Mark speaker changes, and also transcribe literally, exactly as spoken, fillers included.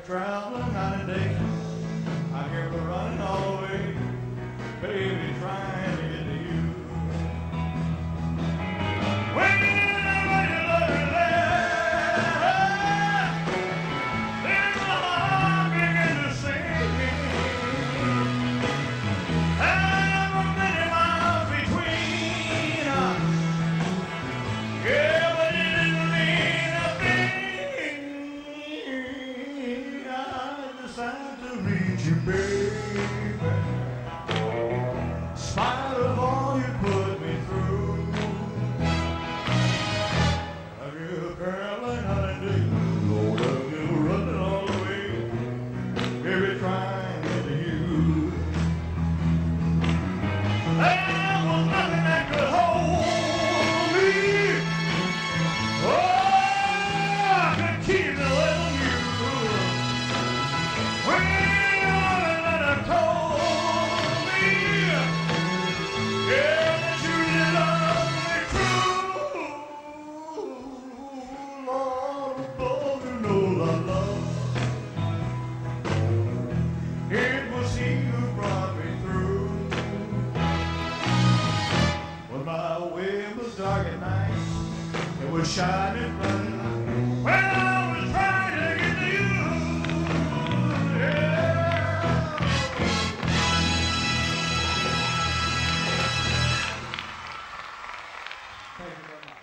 Speaker 1: traveling night and day. I hear her running all the way, baby, trying to get to you. When everybody looking there, then my heart began to sing. And for many miles between us, yeah, but it didn't mean a thing. I decided to reach you, baby. In spite of all you put me through, I get a girl like holiday. Lord, I'm still running all the way, baby, trying to get to you. There was nothing that could hold me. Oh, I could keep the little you. When all that I told me, yeah, that you did love me true. Lord, above you know I love. It was he who brought me through. When my way was dark at night, it was shining bright. When I was trying to get to you, yeah. Thank you very much.